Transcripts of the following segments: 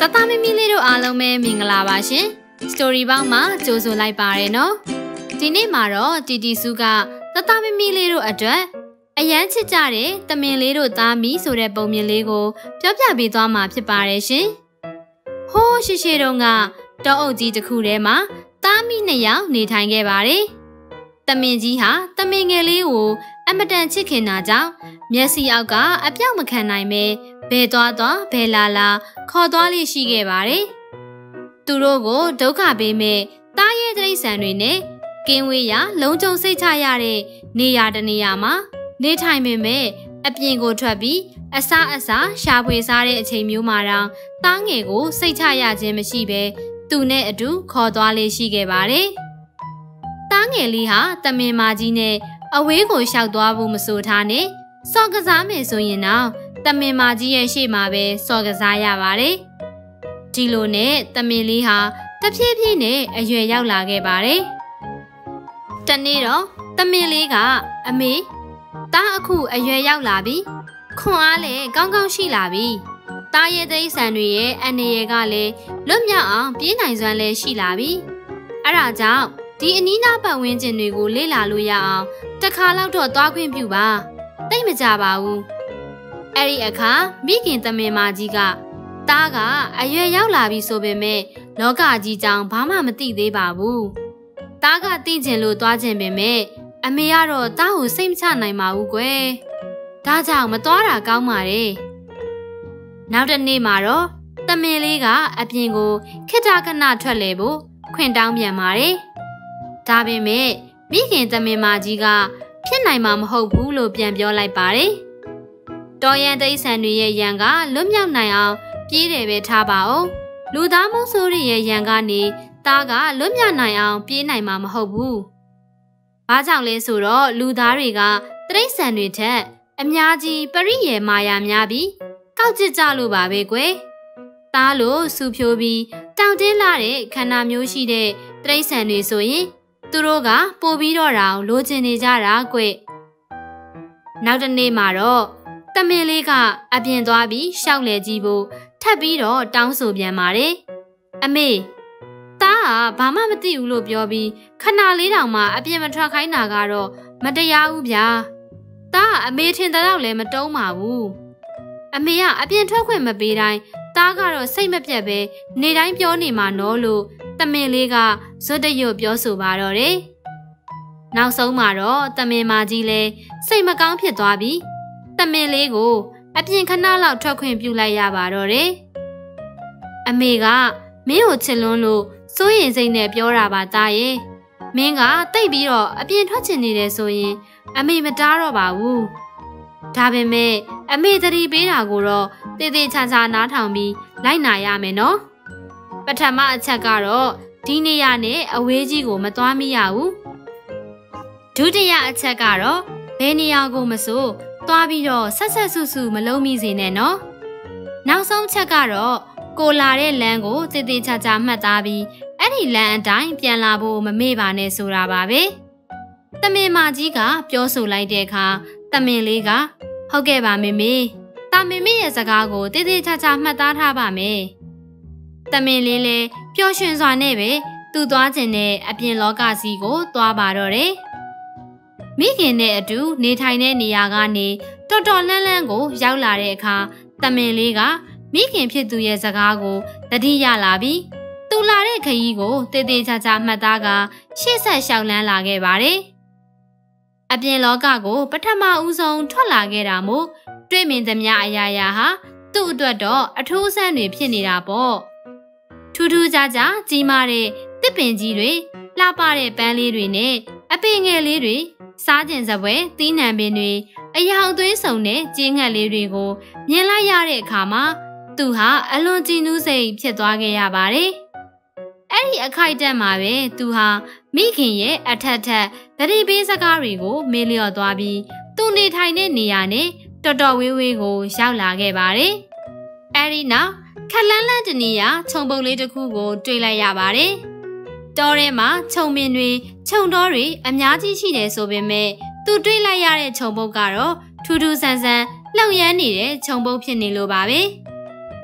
တသားမမီလေးတို့အားလုံးပဲမင်္ဂလာပါရှင် Story ပေါင်းမှာကြိုဆိုလိုက်ပါရနော်ဒီနေ့မှာတော့တီတီစုကတသားမမီလေးတို့အတွက်အရန်ချစ်ကြတဲ့တမင်လေးတို့သားမီဆိုတဲ့ပုံမြင်လေးကိုပြောပြပေးသွားမှာဖြစ်ပါတယ်ရှင်ဟိုးရှိတုန်းကတောအုပ်ကြီးတစ်ခုထဲမှာသားမီ2ယောက်နေထိုင်ခဲ့ပါတယ်တမင်ကြီးဟာတမင်ငယ်လေးကိုအမတန်ချစ်ခင်တာကြောင့်မျက်စိအောက်ကအပြောက်မခံနိုင်ပဲဘယ်သွားဘယ်လာခေါ်သွားလေးရှိခဲ့ပါတယ်သူတို့ကိုဒုက္ခပေးမဲ့တားရဲတိရစ္ဆာန်တွေနဲ့ကင်းဝေးရလုံခြုံစိတ်ချရတဲ့နေရာတနေရာမှာနေထိုင်ပေမဲ့အပြင်ကိုထွက်ပြီးအစားရှာဖွေစားတဲ့အချိန်မျိုးမှာတောင်တားငယ်ကိုစိတ်ချရခြင်းမရှိပဲသူနဲ့အတူခေါ်သွားလေးရှိခဲ့ပါတယ်တားငယ်လေးဟာတမင်မကြီးနဲ့အဝေးကိုလျှောက်သွားဖို့မဆိုထားနဲ့စော်ကစားမယ်ဆိုရင်တော့တမင်မကြီးရဲ့ရှေ့မှာပဲစော်ကစားရပါတယ်ဒီလိုနဲ့တမင်လေးဟာတဖြည်းဖြည်းနဲ့အရွယ်ရောက်လာခဲ့ပါတယ်တနေ့တော့တမင်လေးကအမေတားအခုအရွယ်ရောက်လာပြီခွန်အားလည်းကောင်းကောင်းရှိလာပြီတားရဲ့တိရစ္ဆာန်တွေရဲ့အနေရကလည်းလွတ်မြောက်အောင်ပြေးနိုင်စွမ်းလည်းရှိလာပြီအဲ့ဒါကြောင့်ဒီအနီးနားပတ်ဝန်းကျင်တွေကိုလေ့လာလို့ရအောင်တစ်ခါလောက်တော့သွားခွင့်ပြုပါတိတ်မကြပါဘူးအဲ့ဒီအခါမိခင်တမင်မကြီးကတားကအရွယ်ရောက်လာပြီဆိုပေမဲ့လောကကြီးကြောင်ဘာမှမသိသေးပါဘူးတားကသိကျင်လို့သွားကျင်ပေမဲ့အမေကတော့တားကိုစိတ်မချနိုင်ပါဘူးကွယ်ဒါကြောင့်မသွားတာကောင်းပါတယ်နောက်တစ်နေ့မှာတော့တမင်လေးကအပြင်ကိုခိတခဏထွက်လေဖို့ခွင့်တောင်းပြန်ပါတယ်ဒါပေမဲ့မိခင်တမင်မကြီးကဖြစ်နိုင်မှာမဟုတ်ဘူးလို့ပြန်ပြောလိုက်ပါတယ်တော်ရန်တိရစ္ဆာန်တွေရဲ့ရန်ကလွတ်မြောက်နိုင်အောင်ပြေးတယ်ပဲထားပါအောင်လူသားမိုးဆိုးတွေရဲ့ရန်ကနေသားကလွတ်မြောက်နိုင်အောင်ပြေးနိုင်မှာမဟုတ်ဘူးဘာကြောင့်လဲဆိုတော့လူသားတွေကတိရစ္ဆာန်တွေထက်အများကြီးပရိယေမာယာများပြီးကောက်ကျစ်ကြလို့ပါပဲကွယ်သားလို့စူဖြိုးပြီးတောင်တင်းလာတဲ့ခန္ဓာမျိုးရှိတဲ့တိရစ္ဆာန်တွေဆိုရင်သူတို့ကပို့ပြီးတော့တောင်လိုချင်နေကြတာကွနောက်တစ်နေ့မှာတော့တမင်လေးကအပြင်သွားပြီးရှောက်လေကြည့်ဖို့ထပ်ပြီးတော့တောင်းဆိုပြန်ပါတယ်အမေတားကဘာမှမသိဘူးလို့ပြောပြီးခဏလေးတောင်မှအပြင်မထွက်ခိုင်းတာကတော့မတရားဘူးဗျာတားကအမေထင်တဲ့တော့လည်းမတုံးပါဘူးအမေကအပြင်ထွက်ခွင့်မပေးတိုင်းတားကတော့စိတ်မပြတ်ပဲနေတိုင်းပြောနေမှာနော်လို့တမင်လေးကဇွတ်တရွတ်ပြောဆိုပါတော့တယ်နောက်ဆုံးမှာတော့တမင်မကြီးလည်းစိတ်မကောင်းဖြစ်သွားပြီးတမင်လေးကိုအပြင်ခဏလောက်ထွက်ခွင့်ပြုလိုက်ရပါတော့တယ်အမေကမင်းကိုချစ်လွန်းလို့စိုးရင်စိတ်နဲ့ပြောတာပါသားရဲ့မင်းကတိတ်ပြီးတော့အပြင်ထွက်ချင်နေတယ်ဆိုရင်အမေမတားတော့ပါဘူးဒါပေမဲ့အမေသတိပေးတာကိုတော့တေးသေးချာချာနားထောင်ပြီးလိုက်နာရမယ်နော်ပထမအချက်ကတော့ဒီနေရာနဲ့အဝေးကြီးကိုမသွားမိရဘူးဒုတိယအချက်ကတော့ဘယ်နေရာကိုမဆိုသွားပြီးတော့ဆက်ဆူမလုံးမိစေနဲ့နော်နောက်ဆုံးချက်ကတော့ကိုလာတဲ့လမ်းကိုတေးသေးချာချာမှတ်သားပြီးအဲ့ဒီလမ်းအတိုင်းပြန်လာဖို့မမေ့ပါနဲ့ဆိုတာပါပဲတမင်မကြီးကပြောဆိုလိုက်တဲ့အခါတမင်လေးကဟုတ်ကဲ့ပါမေမေတာမေမေရဲ့စကားကိုတေးသေးချာချာမှတ်သားထားပါမယ်တမင်လေးလည်းပျော်ရွှင်စွာနဲ့ပဲသူသွားခြင်းနဲ့အပြင်လောကစီကိုသွားပါတော့တယ်မိခင်နဲ့အတူနေထိုင်တဲ့နေရာကနေတော်တော်လန်းကိုရောက်လာတဲ့အခါတမင်လေးကမိခင်ဖြစ်သူရဲ့စကားကိုသတိရလာပြီးသူလာတဲ့ခရီးကိုတေးသေးချာချာမှတ်သားကရှေ့ဆက်လျှောက်လန်းလာခဲ့ပါတယ်အပြင်လောကကိုပထမဦးဆုံးထွက်လာခဲ့တာမို့တွေ့မြင်သမျှအရာရာဟာသူ့အတွက်တော့အထူးဆန်းတွေဖြစ်နေတာပေါ့ထူးထူးခြားခြားကြီးမားတဲ့တစ်ပင်ကြီးတွေလှပတဲ့ပန်းလေးတွေနဲ့အပင်ငယ်လေးတွေစားကျင်စပွဲသီးနှံပင်တွေအယောင်သွေးဆုံတဲ့ကျင်းငှက်လေးတွေကိုမြင်လိုက်ရတဲ့အခါမှာသူဟာအလွန်ကြည်နူးစိတ်ဖြစ်သွားခဲ့ရပါတယ်အဲ့ဒီအခိုက်အတန့်မှာပဲသူဟာမိခင်ရဲ့အထက်သတိပေးစကားတွေကိုမေးလျော့သွားပြီးသူနေထိုင်တဲ့နေရာနဲ့တော်တော်ဝေးကိုရောက်လာခဲ့ပါတယ်အဲ့ဒီနောက်ခက်လန်းလန်းတနေရခြုံပုတ်လေးတစ်ခုကိုတွေ့လိုက်ရပါတယ်တောထဲမှာခြုံပင်တွေခြုံတောတွေအများကြီးရှိတယ်ဆိုပေမဲ့သူတွေ့လိုက်ရတဲ့ခြုံပုတ်ကတော့ထူးထူးဆန်းဆန်းလှောင်ရမ်းနေတဲ့ခြုံပုတ်ဖြစ်နေလို့ပါပဲတ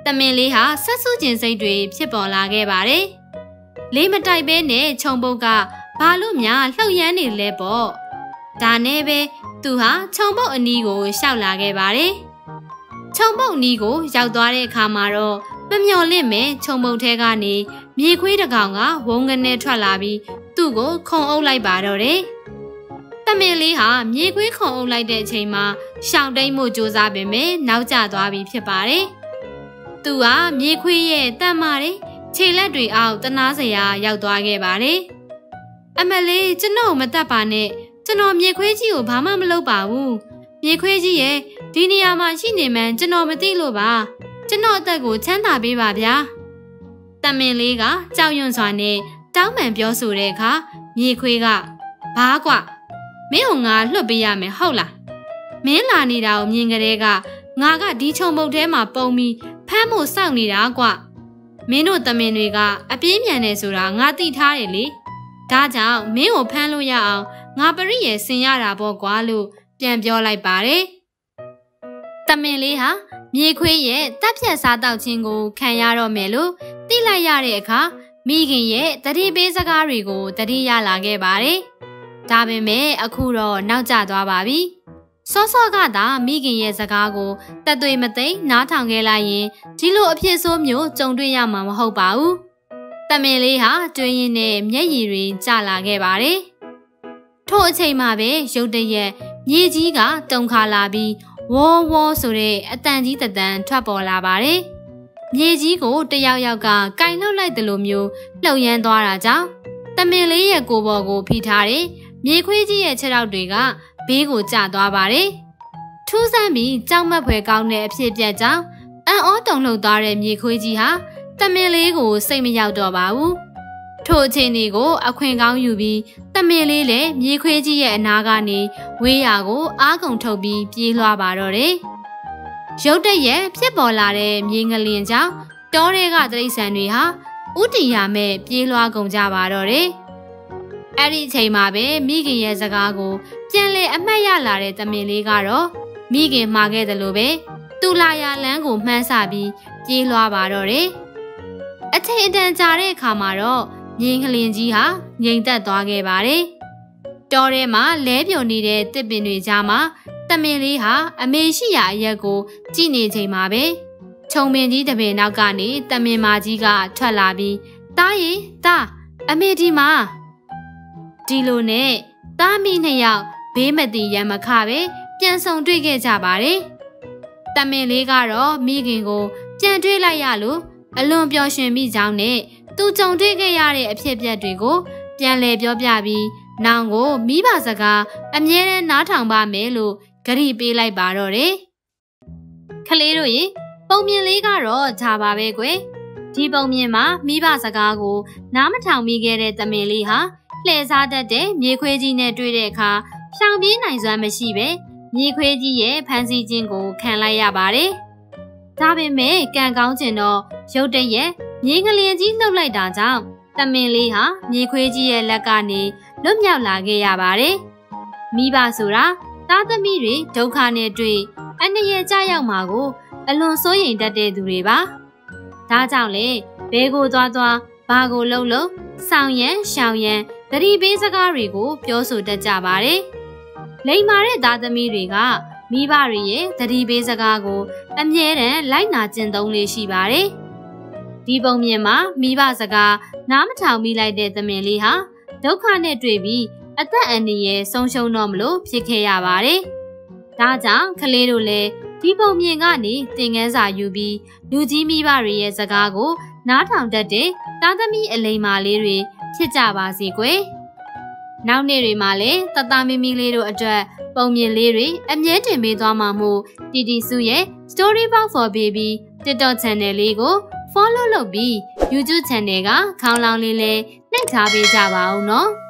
မင်လေးဟာဆက်စုကျင်စိတ်တွေဖြစ်ပေါ်လာခဲ့ပါတယ်။လေးမတိုက်ပဲနဲ့ခြုံပုတ်ကဘာလို့များလှုပ်ရမ်းနေလဲပေါ့။ဒါနဲ့ပဲသူဟာခြုံပုတ်အနီးကိုရှောက်လာခဲ့ပါတယ်။ခြုံပုတ်အနီးကိုရောက်သွားတဲ့အခါမှာတော့မမျော်လင့်မဲ့ခြုံပုတ်ထဲကနေမြေခွေးတစ်ကောင်ကဝုန်းကနေထွက်လာပြီးသူ့ကိုခုံအုပ်လိုက်ပါတော့တယ်။တမင်လေးဟာမြေခွေးခုံအုပ်လိုက်တဲ့အချိန်မှာရှောင်တိတ်မှုစူးစမ်းပေမဲ့နောက်ကျသွားပြီဖြစ်ပါတယ်။သူဟာမြေခွေးရဲ့တန်မာတဲ့ခြေလက်တွေအောက်တနာစရာရောက်သွားခဲ့ပါတယ်။အမလေးကျွန်တော်မတတ်ပါနဲ့ကျွန်တော်မြေခွေးကြီးကိုဘာမှမလုပ်ပါဘူး။မြေခွေးကြီးရဲ့ဒီနေရာမှာရှိနေမှန်းကျွန်တော်မသိလို့ပါ။ကျွန်တော်အသက်ကိုချမ်းသာပေးပါဗျာ။တမင်လေးကကြောက်ရွံ့စွာနဲ့တောင်းပန်ပြောဆိုတဲ့အခါမြေခွေးကဘာကွမင်းကိုငါလွှတ်ပေးရမယ်ဟုတ်လားမင်းလာနေတာကိုမြင်ကြတဲ့ကငါကဒီချုံပုတ်ထဲမှာပုံပြီးဖမ်းဖို့စောင့်နေတာကွမင်းတို့တမင်တွေကအပြေးမြန်နေဆိုတာငါသိထားတယ်လေဒါကြောင့်မင်းကိုဖမ်းလို့ရအောင်ငါပရိယေဆင်ရတာပေါ့ကွာလို့ပြန်ပြောလိုက်ပါတယ်တမင်လေးဟာမြေခွေးရဲ့တပ်ဖြတ်စားတောက်ခြင်းကိုခံရတော့မယ်လို့သိလိုက်ရတဲ့အခါမိခင်ရဲ့တတိပေးစကားတွေကိုတတိရလာခဲ့ပါတယ်ဒါပေမဲ့အခုတော့နောက်ကျသွားပါပြီစောစောကသာမိခင်ရဲ့စကားကိုတက်သွေးမသိနားထောင်ခဲ့လိုက်ရင်ဒီလိုအဖြစ်ဆိုးမျိုးကြုံတွေ့ရမှာမဟုတ်ပါဘူးတမင်လေးဟာတွင်းရင်နဲ့မျက်ရည်တွေကျလာခဲ့ပါတယ်ထို့အချိန်မှာပဲရုတ်တရက်မြေကြီးကတုန်ခါလာပြီးဝေါ်ဝေါ်ဆိုတဲ့အတန်ကြီးတန်ထွက်ပေါ်လာပါတယ်မြေကြီးကိုတယောက်ယောက်ကကင်လှုပ်လိုက်တယ်လို့မျိုးလှုပ်ရမ်းသွားတာကြောင့်တမင်လေးရဲ့ကိုယ်ပေါ်ကိုဖိထားတယ်မြေခွေးကြီးရဲ့ခြေထောက်တွေကဘေးကိုကျသွားပါတယ်။ထူးဆန်းပြီးကြောက်မက်ဖွယ်ကောင်းတဲ့အဖြစ်အပျက်ကြောင့်အံ့ဩတုန်လှုပ်သွားတဲ့မြေခွေးကြီးဟာတမင်လေးကိုစိတ်မရောက်တော့ပါဘူး။ထိုအခြေအနေကိုအခွင့်ကောင်းယူပြီးတမင်လေးလည်းမြေခွေးကြီးရဲ့အနားကနေဝေးရာကိုအားကုန်ထုတ်ပြီးပြေးလွှားပါတော့တယ်။ရုတ်တရက်ဖြစ်ပေါ်လာတဲ့မြေငလျင်ကြောင့်တောထဲကတိရစ္ဆာန်တွေဟာဥတီယာမဲ့ပြေးလွှားကုန်ကြပါတော့တယ်။အဲ့ဒီအချိန်မှာပဲမိခင်ရဲ့စကားကိုပြန်လေအမှတ်ရလာတဲ့တမင်လေးကတော့မိခင်မှာခဲ့တယ်လို့ပဲသူလာရလန်းကိုမှန်းဆပြီးပြေးလွှားပါတော့တယ်။အချိန်အတန်ကြာတဲ့အခါမှာတော့မြေငလျင်ကြီးဟာငြိမ်သက်သွားခဲ့ပါတယ်။တောထဲမှာလဲပြုံနေတဲ့တစ်ပင်တွေကြားမှာတမင်လေးဟာအမေရှိရာအရက်ကိုကြည့်နေချိန်မှာပဲခြုံပင်ကြီးတစ်ပင်နောက်ကနေတမင်မကြီးကထွက်လာပြီးတားရီတားအမေဒီမှာဒီလိုနဲ့သားမိနှစ်ယောက်ဘေးမတိရံမခပဲပြန်ဆောင်တွေ့ခဲ့ကြပါတယ်။တမင်လေးကတော့မိခင်ကိုပြန်တွေ့လိုက်ရလို့အလွန်ပျော်ရွှင်မိကြောင်းနဲ့သူကြုံတွေ့ခဲ့ရတဲ့အဖြစ်အပျက်တွေကိုပြန်လည်ပြောပြပြီးနောင်ကိုမိဘစကားအမြဲတမ်းနားထောင်ပါမယ်လို့ဂရုပေးလိုက်ပါတော့တယ်။ကလေးတို့ရေပုံမြင်လေးကတော့ဒါပါပဲကွယ်။ဒီပုံမြင်မှာမိဘစကားကိုနားမထောင်မိခဲ့တဲ့တမင်လေးဟာလှည့်စားတတ်တဲ့မြေခွေးကြီးနဲ့တွေ့တဲ့အခါဖြောင်ပြေးနိုင်စွမ်းမရှိပဲမြေခွေးကြီးရဲ့ဖမ်းဆီးခြင်းကိုခံလိုက်ရပါတယ်။ဒါပေမဲ့ကံကောင်းကျင်တော့ရုတ်တရက်မြေငလျင်ကြီးနှုတ်လိုက်တာကြောင့်တမင်လေးဟာမြေခွေးကြီးရဲ့လက်ကနေလွတ်မြောက်လာခဲ့ရပါတယ်။မိဘဆိုတာသားသမီးတွေဒုက္ခနဲ့တွေ့အန္တရာယ်ကြရောက်မှာကိုအလွန်စိုးရိမ်တတ်တဲ့သူတွေပါ။ဒါကြောင့်လေဘဲကိုသွားဘာကိုလှုပ်ဆောင်ရန်ရှောင်ရန်တတိပေးစကားတွေကိုပြောဆိုတတ်ကြပါတယ်။လိမ္မာတဲ့သားသမီးတွေကမိဘတွေရဲ့တတိပေးစကားကိုအမြဲတမ်းလိုက်နာကျင့်သုံးလေးရှိပါတယ်။ဒီပုံမြင်မှာမိဘစကားနားမထောင်မိလိုက်တဲ့သမင်လေးဟာဒုက္ခနဲ့တွေ့ပြီးအသက်အန္တရာယ်ဆုံးရှုံးတော့မလို့ဖြစ်ခဲ့ရပါတယ်။ဒါကြောင့်ကလေးတို့လည်းဒီပုံမြင်ကနေသင်ခန်းစာယူပြီးလူကြီးမိဘတွေရဲ့စကားကိုနားထောင်တတ်တဲ့သားသမီးအလိမ္မာလေးတွေဖြစ်ကြပါစေကွယ်။နောက်နေ့တွေမှာလည်းတသားမီမီလေးတို့အတွက်ပုံမြင်လေးတွေအမြဲတင်ပေးသွားမှာမို့တီတီစုရဲ့ Story Box for Baby TikTok channel လေးကို follow လုပ်ပြီး YouTube channel ကခေါင်းလောင်းလေးလည်းနှိပ်ထားပေးကြပါဦးနော်။